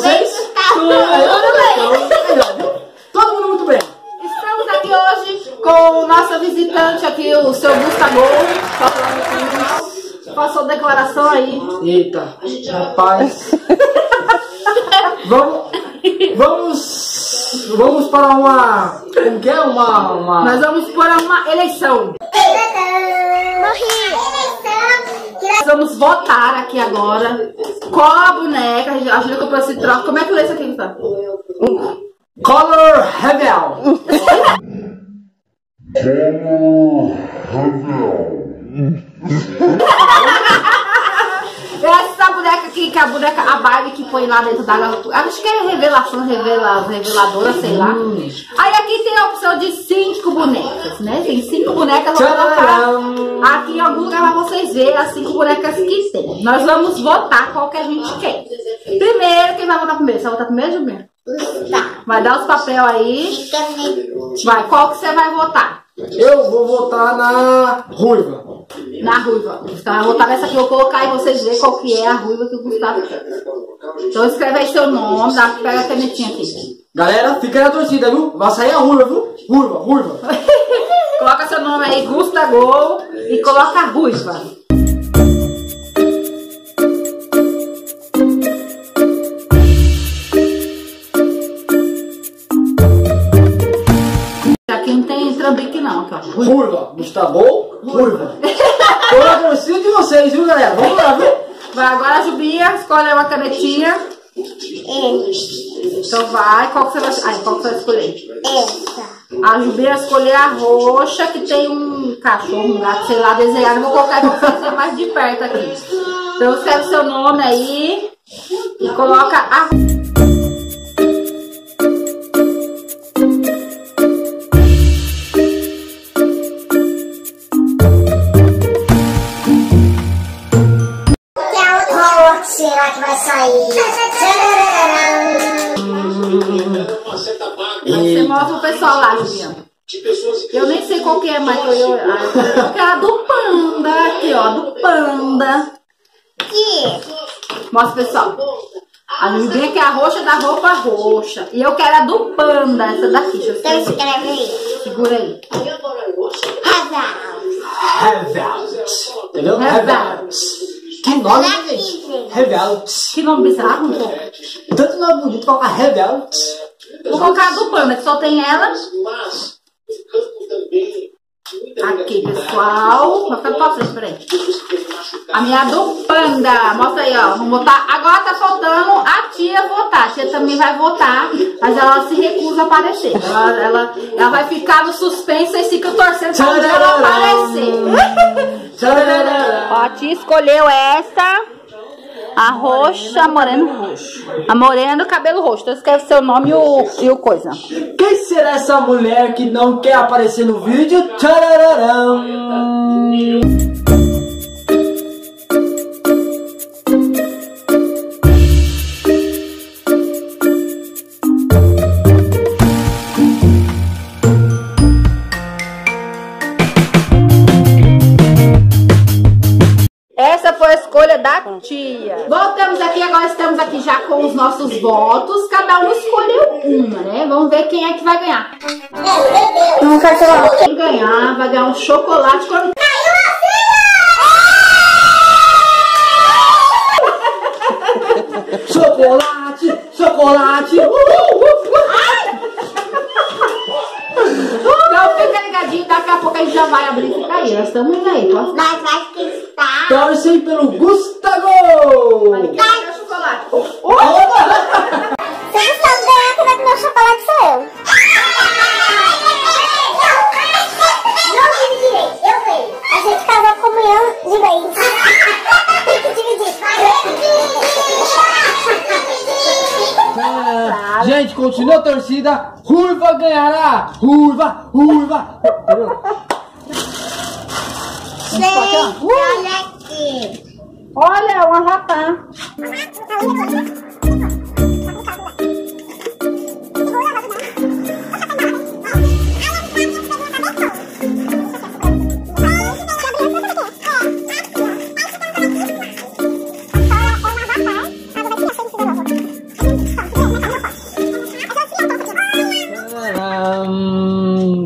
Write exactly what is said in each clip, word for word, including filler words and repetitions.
vocês? Tudo bem. Todo mundo muito bem. Estamos aqui hoje com o nosso visitante aqui, o seu Gustavo. Passou declaração aí. Eita, rapaz. Vamos, vamos, vamos para uma, como que é? Uma, uma... Nós vamos para uma eleição. Nós vamos votar aqui agora. Qual a boneca? A gente comprou esse troço. Como é que lê isso aqui, Gustavo? Color Rebel. Essa boneca aqui, que é a boneca, a Barbie que põe lá dentro da... Acho que é revelação, revela, reveladora, sei lá. Hum. Aí aqui tem a opção de cinco bonecas, né? Tem cinco bonecas, vou colocar aqui em algum lugar pra vocês verem as cinco bonecas que tem. Nós vamos votar qual que a gente quer. Primeiro, quem vai votar primeiro? Você vai votar primeiro, Julinha? Vai dar os papéis aí. Vai, qual que você vai votar? Eu vou votar na ruiva. Na ruiva. Você vai votar nessa que eu vou colocar e vocês verem qual que é a ruiva que o Gustavo quer. Então escreve aí seu nome, dá, pega a canetinha aqui. Galera, fica na torcida, viu? Vai sair a ruiva, viu? Ruiva, ruiva. Coloca seu nome aí, Gustavo, e coloca a ruiva. Aqui não tem trambique não, aqui, ó. Ruiva, Gustavo, ruiva. Tô na torcida de vocês, viu, galera? Vamos lá, viu? Vai, agora a Jubinha escolhe uma canetinha. Então vai, qual que você vai, ai, qual que você vai escolher? Essa. A Jubinha escolher a roxa, que tem um cachorro, um gato, sei lá, desenhado. Vou colocar pra vocês verem mais de perto aqui. Então escreve seu nome aí e coloca a... Será que vai sair? Você mostra o pessoal lá, Juliana. Eu nem sei qual que é, mas eu, eu, eu quero a do panda. Aqui, ó, do panda. Mostra o pessoal. A Juliana quer a roxa da roupa roxa. E eu quero a do panda, essa daqui. Deixa eu Então escrever. escreve aí. Segura aí. Revelt. Entendeu? Revelt. Que nome, gente? Revelt. Que nome bizarro, um pouco. Tanto nome bonito, colocar Revelt. Vou colocar a do panda, que só tem ela. Aqui, pessoal. Vai ficar pra frente, peraí. A minha do panda. Mostra aí, ó. Vamos votar. Agora tá faltando a tia votar. A tia também vai votar, mas ela se recusa a aparecer. Ela, ela, ela vai ficar no suspense e fica torcendo pra ela aparecer. Ó, a tia escolheu essa. A roxa, moreno roxo. A morena do cabelo roxo. Então escreve seu nome e o, e o coisa. Quem será essa mulher que não quer aparecer no vídeo? Tchararam. Essa foi a escolha da tia. Voltamos aqui, agora estamos aqui já com os nossos votos. Cada um escolheu uma, né? Vamos ver quem é que vai ganhar. Não quero falar. Quem ganhar vai ganhar um chocolate com... Chocolate, chocolate. Uh, uh, uh. Então fica ligadinho, daqui a pouco a gente já vai abrir e fica aí. Nós estamos aí, posso? Mas vai estar. Torcem pelo Gustavo. Cadê o chocolate? Se você não ganhar, quem vai comer o chocolate sou eu. Não tive direito, eu ganhei. A gente casou a comunhão de vez. Tem que dividir. Ah, gente, continua a torcida. Ruiva ganhará. Ruiva, ruiva. Gente, olha aqui. Olha, uma rapaz. Thank you.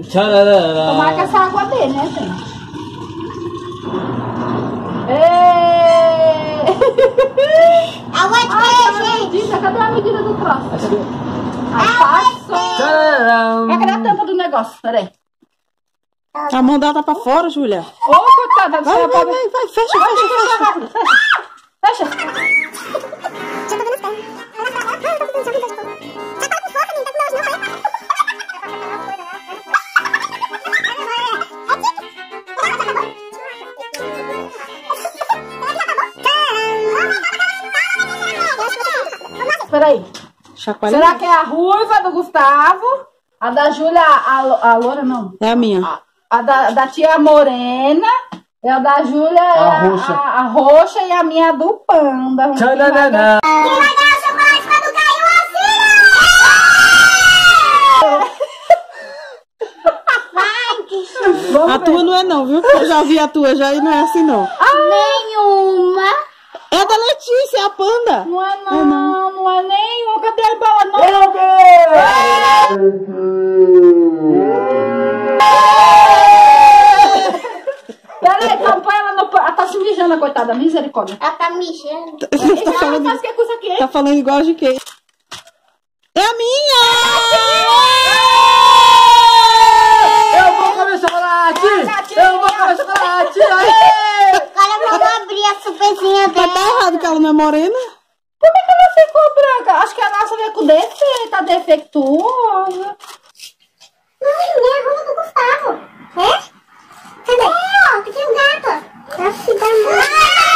Tomara que essa água dê, né, gente? Ei! Água de Medida, cadê a medida do troço? Aí passou. Vai cadê a tampa do negócio? Peraí. A mão dela tá pra fora, Júlia. Ô, coitada, Vai, vai, vai, vai, fecha, fecha, fecha. Fecha. Já tô vendo as pernas. Ela tá lá. Ai, eu tô com dor. Já tá com força, menina. Tá com nojo, não vai. Peraí. Chacoalha. Será que é a ruiva do Gustavo? A da Júlia, a, lo- a loura não. É a minha. A, a da, da tia morena. E a da Júlia é A roxa. A, a roxa e a minha do panda. Tchananana. Quem vai dar o chocolate quando cair o auxílio? Vamos A ver. tua não é não, viu? Eu já vi a tua já e não é assim não. Nenhuma. É da Letícia, a panda. Não é não, não é nenhum. Cadê a bola? Não. Meu Peraí, então põe ela no... Ela tá se mijando, a coitada. Misericórdia. Ela tá mijando. Você tá Ela falando, faz que coisa aqui, hein? tá falando igual de quem? É a minha! Eu vou comer chocolate! Eu vou comer chocolate! Aê! Agora vamos abrir a surpresinha Mas tá dela. errado que ela não é morena. Como é que ela ficou branca? Acho que a nossa veio com defeito, tá defeituosa. Ai, minha roupa do Gustavo. É? Cadê? É, ó, aqui tem um gato. Nossa, dá muito.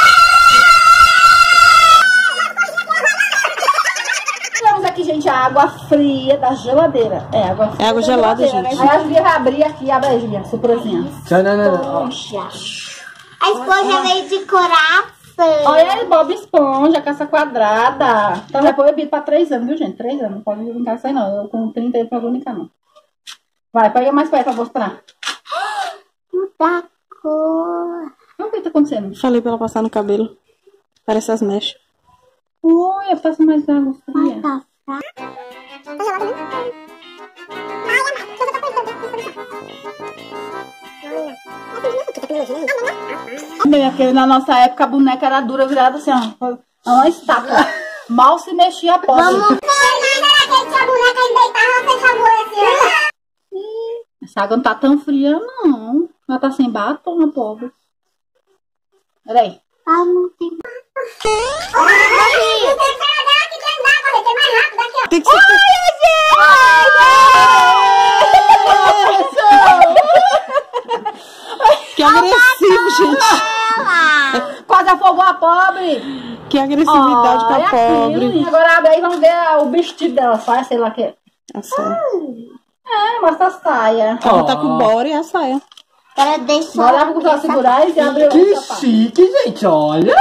Temos aqui, gente, a água fria da geladeira. É, água fria É água da gelada, geladeira, gente. Né? Aí a Julia vai abrir aqui. Abre aí, Julia, surpresinha. Tchananana. Ó. A esponja veio de coração. Olha aí, Bob Esponja, caça quadrada. Então é proibido pra três anos, viu, gente? Três anos, não pode brincar isso aí, não. Eu com trinta eu não vou brincar, não. Vai, pega mais perto pra mostrar. Da cor. O que tá acontecendo? Falei pra ela passar no cabelo. Parece as mechas. Olha, passa mais água fria. Tá gelada, né? Ai, amada, eu já tô pensando. Bem, aquele, na nossa época a boneca era dura, virada assim, ó. Uma estátua. Mal se mexia a pobre. Vamos. Foi nada daquele que a boneca deitava, você acabou assim. Essa água não tá tão fria, não. Ela tá sem batom, a pobre. Peraí. Ah, não tem. Ai, não tem cara que tem andar, correr, tem mais rápido aqui, ó. Tem que ser. Que agressivo, gente. Quase afogou a pobre. Que agressividade com Olha a pobre. aquilo. Agora abre aí, vamos ver o vestido dela. Saia, sei lá o que é. A saia. É, mostra a saia. Ela tá com o bora e a saia. Agora deixa Bora lá pro Gustavo segurar e abre Que o sapato. chique, gente, olha!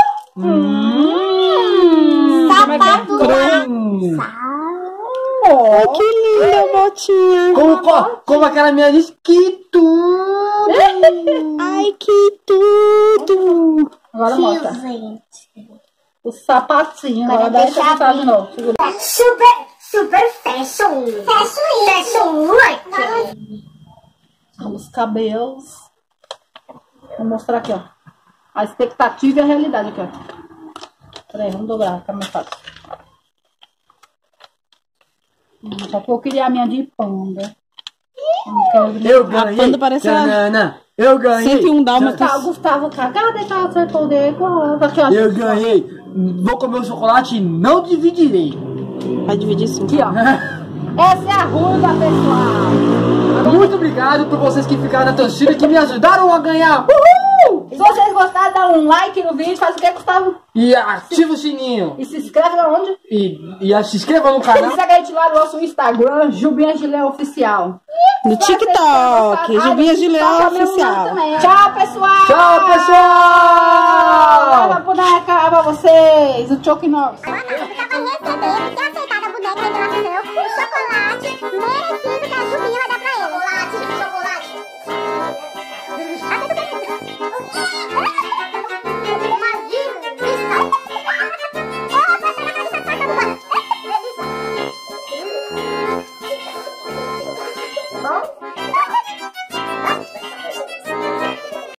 Hum, como é que é? sapato Hum. Ai, que linda, botinha. Como, co- como aquela minha diz, que tudo! Ai, que tudo. Agora mostra. gente. O sapatinho. Agora Agora dá deixa essa mostrar abrir. de novo. Segura. Super, super fashion. Fashion, fashion like. Os cabelos. Vou mostrar aqui, ó. A expectativa e a realidade aqui, ó. Peraí, vamos dobrar, fica mais fácil. Hum, Só que eu queria a minha de panda. Não quero brincar. Eu ganhei! panda parece a- Tchanana. Eu ganhei! cento e um dálmatas. Tá, o Gustavo cagado e tá acertou o dedo. Aqui, ó. Eu ganhei! Vou comer o chocolate e não dividirei! Vai dividir sim. Aqui, ó. Essa é a ruiva, pessoal. Muito obrigado por vocês que ficaram na torcida e que me ajudaram a ganhar! Uhul! Se vocês gostaram, dá um like no vídeo, faz o que, Gustavo? E ativa o sininho! E se inscreve onde? E, e se inscreva no E canal! segue a gente lá no nosso Instagram, Jubinha Gilé Oficial. No TikTok, Jubinha Gilé Oficial. Tchau, pessoal! Tchau, pessoal! Leva a boneca pra vocês, o Chuck Norris. Agora você vai receber, por ter aceitado a boneca em doação, o chocolate merecido que a Jubinha vai dar pra ele. Chocolate, chocolate. Bom?